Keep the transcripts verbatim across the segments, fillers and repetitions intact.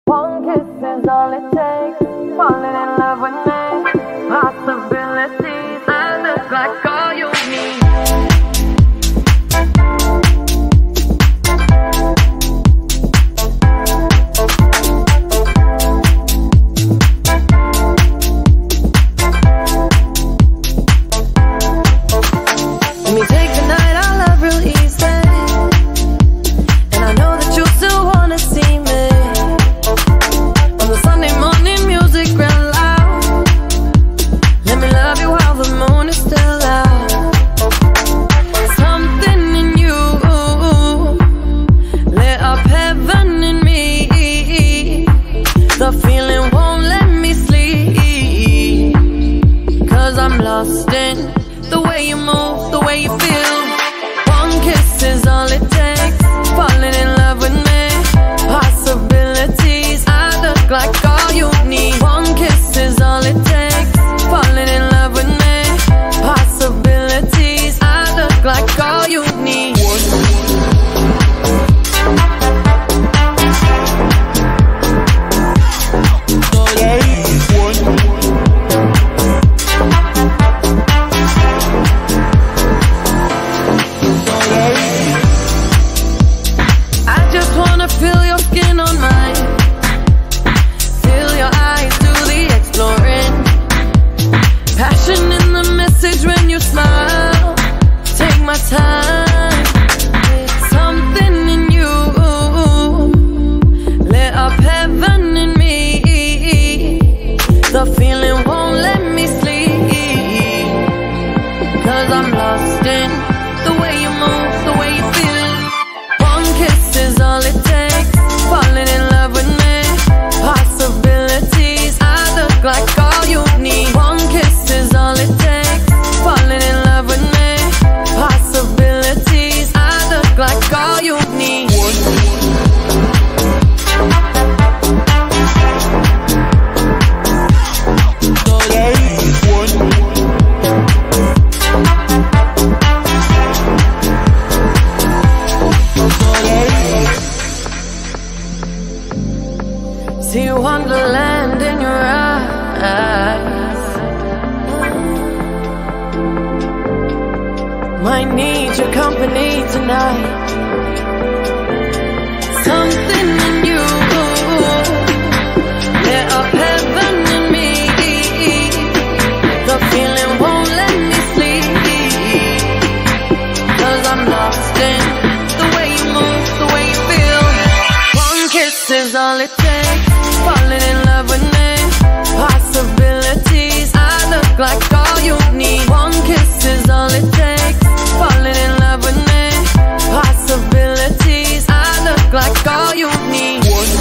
One kiss is all it takes. Falling in love with me. Possibilities. I look like all you need. Let me take the night out love real easy. And I know that you still wanna see me. On the Sunday morning music real loud. Let me love you while the moon is still out. Something in you lit up heaven in me. The feeling won't let me sleep. Cause I'm lost in the way you move, the way you feel. One kiss is all it takes. Falling in love with me. Possibilities. I look like all you need. One kiss is all it takes. Falling in love with me. Possibilities. I look like all you need. I just wanna feel your skin on mine. Feel your eyes do the exploring. Passion in the message when you smile. Take my time. Something in you lit up heaven in me. The feeling won't let me sleep. Cause I'm lost in the way you move, the way you feel. One kiss is all it takes. Falling in love with me. Possibilities. I look like all you need. One kiss is all it takes. Falling in love with me. Possibilities. I look like all you need. See wonderland in your eyes. Might need your company tonight. Something in you lit up heaven in me. The feeling won't let me sleep. Cause I'm lost in the way you move, the way you feel. One kiss is all it takes. Falling in love with me. Possibilities. I look like all you need. One kiss is all it takes. Falling in love with me. Possibilities. I look like all you need.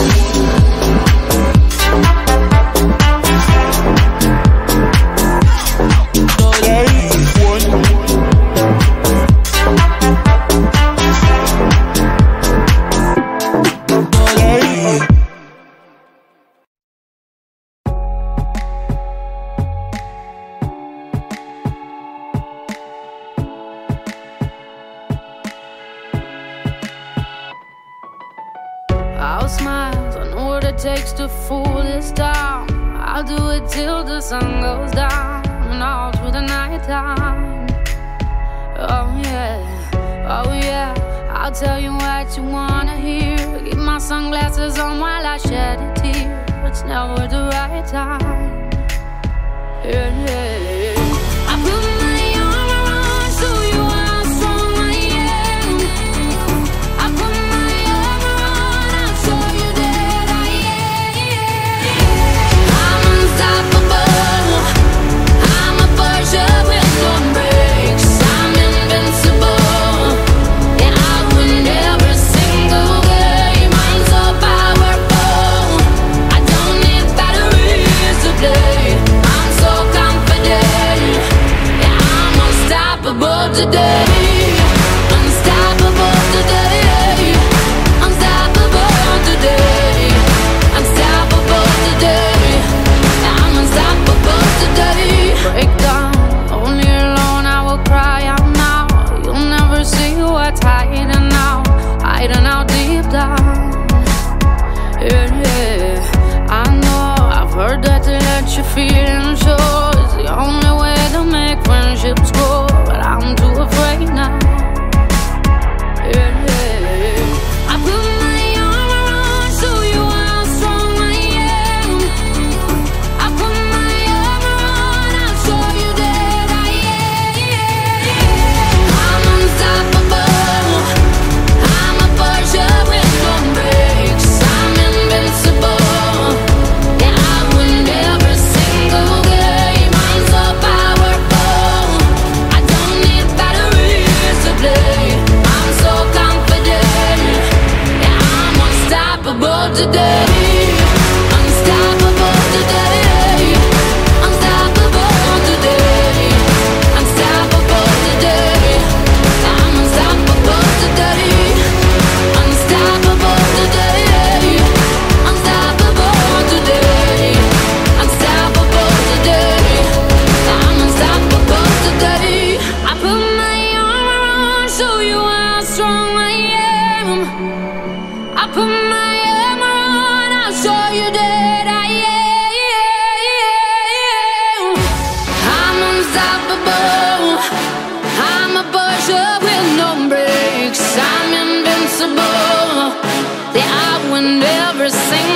I'll smile, I know what it takes to fool this town. I'll do it till the sun goes down and all through the night time. Oh yeah, oh yeah, I'll tell you what you wanna hear. Keep my sunglasses on while I shed a tear. It's never the right time. Yeah, yeah, yeah. I put my arm around so you how strong I am. I put my arm around, I'll show you that I am. I'm unstoppable. I'm a Porsche with no brakes. I'm invincible. Yeah, I win every single game. I'm so powerful. I don't need batteries to play. I'm so confident. Yeah, I'm unstoppable today. Unstoppable today. Unstoppable today. Unstoppable today. Yeah, I'm unstoppable today. Break down, only alone I will cry out now. You'll never see what's hiding out, hiding out deep down. Yeah, yeah. sing